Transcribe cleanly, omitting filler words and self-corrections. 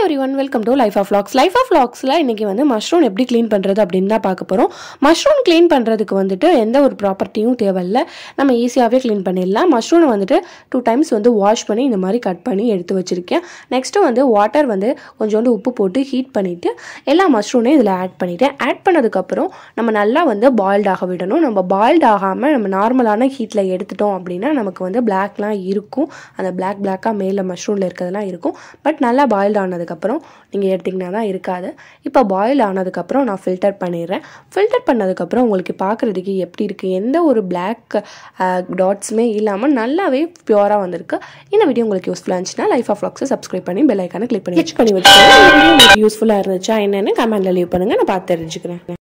everyone, welcome to Life of Vlogs. Life of Vlogsல இன்னைக்கு வந்து mushroom எப்படி க்ளீன் பண்றது அப்படினு தான் பார்க்க போறோம். மஷ்ரூம் க்ளீன் பண்றதுக்கு வந்துட்டு எந்த ஒரு ப்ராப்பர்ட்டியும் தேவையில்லை. நம்ம ஈஸியாவே க்ளீன் பண்ணிடலாம். மஷ்ரூம் வந்துட்டு 2 டைம்ஸ் வந்து வாஷ் பண்ணி இந்த மாதிரி கட் பண்ணி எடுத்து வச்சிருக்கேன். நெக்ஸ்ட் வந்து வாட்டர் வந்து கொஞ்சோண்டு உப்பு போட்டு ஹீட் பண்ணிட்டு எல்லா மஷ்ரூமையும் இதில் ஆட் பண்ணிட்டேன். ஆட் பண்ணதுக்கு அப்புறம் நம்ம நல்லா வந்து பாயில்ட் ஆக விடணும். நம்ம பாயில்ட் ஆகாம நம்ம நார்மலான ஹீட்ல எடுத்துட்டோம் அப்படின்னா நமக்கு வந்து பிளாக்லாம் இருக்கும். அந்த பிளாக்கா மேலே மஷ்ரூம்ல இருக்கிறதுலாம் இருக்கும். பட் நல்லா பாயில்ட் ஆனதுக்கப்புறம் நீங்கள் எடுத்திங்கன்னா தான் இருக்காது. இப்போ பாயில் ஆனதுக்கப்புறம் நான் ஃபில்டர் பண்ணிடுறேன். ஃபில்டர் பண்ணதுக்கப்புறம் உங்களுக்கு பார்க்குறதுக்கு எப்படி இருக்குது, எந்த ஒரு பிளாக் டாட்ஸுமே இல்லாமல் நல்லாவே பியூராக வந்திருக்கு. இந்த வீடியோ உங்களுக்கு யூஸ்ஃபுல்லாக இருந்துச்சுன்னா லைஃப் ஆஃப் vlogs சப்ஸ்கிரைப் பண்ணி பெல் ஐக்கானை கிளிக் பண்ணி வச்சுக்கோங்க. உங்களுக்கு யூஸ்ஃபுல்லாக இருந்துச்சா என்னென்னு கமெண்ட்டில் லீவ் பண்ணுங்கள், நான் பார்த்து தெரிஞ்சுக்கிறேன்.